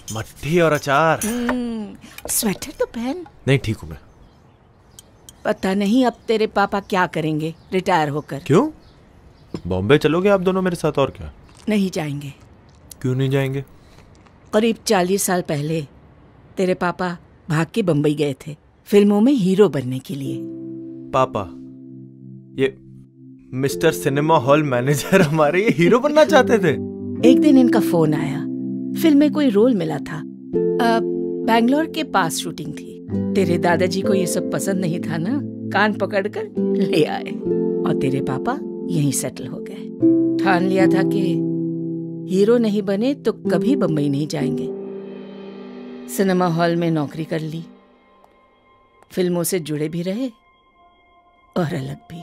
मट्ठी और अचार। स्वेटर तो पहन। नहीं, ठीक हूँ मैं। पता नहीं अब तेरे पापा क्या करेंगे रिटायर होकर। क्यों? बॉम्बे चलोगे आप दोनों मेरे साथ, और क्या? नहीं जाएंगे। क्यों नहीं जाएंगे? करीब 40 साल पहले तेरे पापा भाग के बम्बई गए थे फिल्मों में हीरो बनने के लिए। पापा? ये मिस्टर सिनेमा हॉल मैनेजर हमारे ये हीरो बनना चाहते थे? एक दिन इनका फोन आया, फिल्म में कोई रोल मिला था। बैंगलोर के पास शूटिंग थी। तेरे दादाजी को ये सब पसंद नहीं था ना, कान पकड़कर ले आए और तेरे पापा यहीं सेटल हो गए। ठान लिया था कि हीरो नहीं बने तो कभी बम्बई नहीं जाएंगे। सिनेमा हॉल में नौकरी कर ली, फिल्मों से जुड़े भी रहे और अलग भी।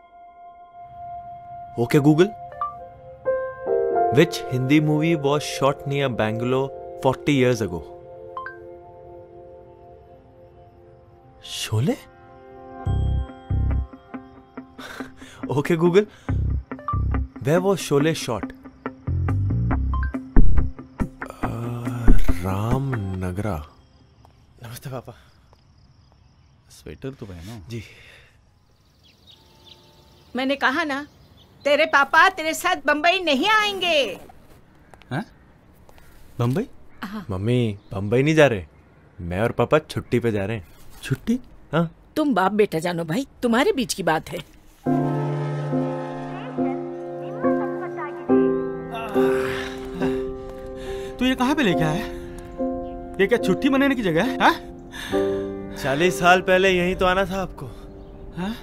Okay Google, which Hindi movie was shot near Bangalore 40 years ago? Sholay? Okay Google, where was Sholay shot? Ramanagara. नमस्ते पापा। स्वेटर तो पहनो। जी। मैंने कहा ना, तेरे पापा तेरे साथ बम्बई नहीं आएंगे। हैं? बम्बई? मम्मी बम्बई नहीं जा रहे, मैं और पापा छुट्टी पे जा रहे हैं। छुट्टी? हाँ। तुम बाप बेटा जानो भाई, तुम्हारे बीच की बात है। तू ये कहाँ पे लेके आया? ये क्या छुट्टी मनाने की जगह है? 40 साल पहले यहीं तो आना था आपको। हाँ?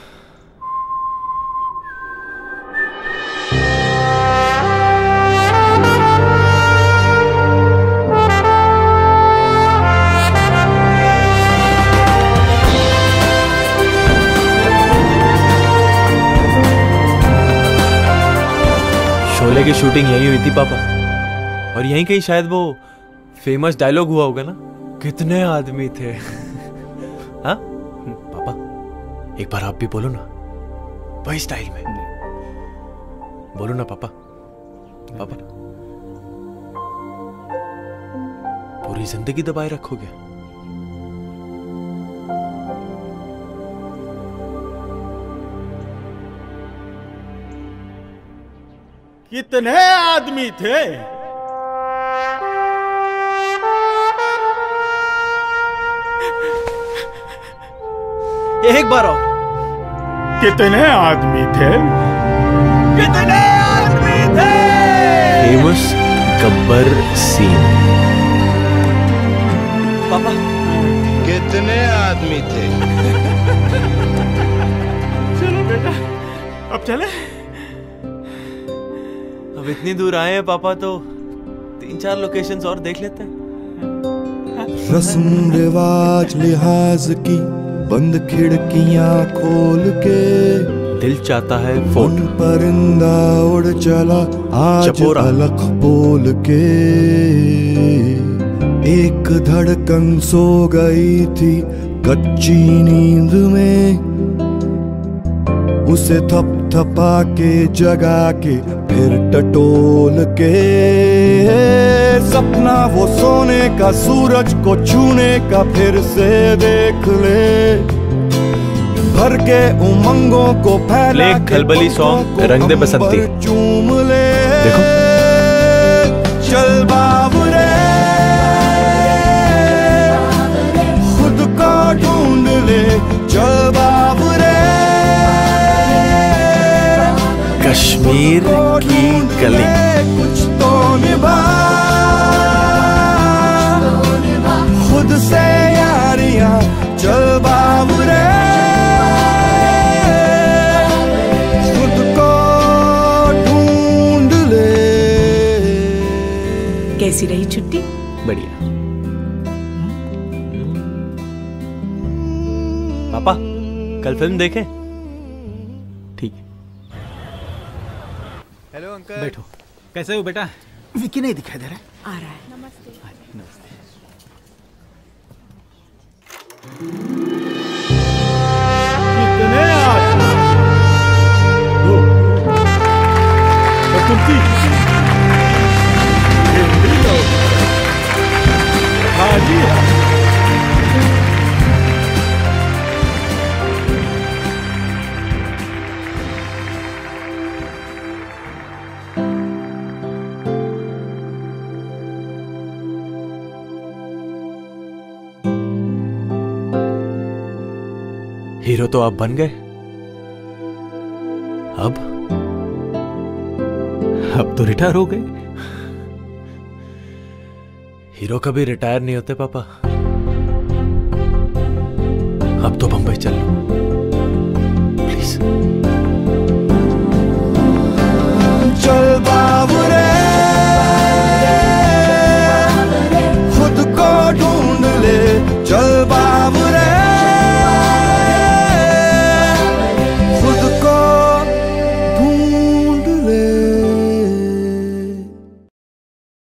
शोले की शूटिंग यहीं हुई थी पापा, और यहीं कहीं शायद वो फेमस डायलॉग हुआ होगा ना, कितने आदमी थे। हाँ पापा, एक बार आप भी बोलो ना, वही स्टाइल में बोलो ना पापा। पापा पूरी जिंदगी दबाए रखोगे? कितने आदमी थे? एक बार और। कितने आदमी थे? कितने आदमी थे? Famous Gabbar scene. पापा कितने आदमी थे? चलो बेटा, अब चले। अब इतनी दूर आए हैं पापा, तो 3-4 लोकेशंस और देख लेते हैं। रस्म रिवाज लिहाज की बंद खिड़कियां खोल के दिल चाहता है फोन परिंदा उड़ चला आज अलग बोल के। एक धड़कन सो गई थी कच्ची नींद में, उसे थपथपा के जगा के फिर टटोल के। सपना वो सोने का, सूरज को छूने का फिर से देख ले। भर के उमंगों को फैला के खलबली सॉन्ग रंग दे बसंती चूम ले। देखो चल बाबरे खुद को ढूंढ ले, चल बाबरे कश्मीर की गली। कुछ तो निभा खुद से यारियां, चल बाबरे खुद को ढूंढ ले। कैसी रही छुट्टी? बढ़िया। पापा कल फिल्म देखें? ठीक है। Hello uncle. बैठो। कैसे हो बेटा? विकी नहीं दिखाई दे रहा है। आ रहा है। नमस्ते। नमस्ते। कितने आदमी? दो। और तुम तीन। हीरो तो आप बन गए, अब तो रिटायर हो गए। हीरो कभी रिटायर नहीं होते पापा। अब तो बंबई चल लो प्लीज। चल बाबू रे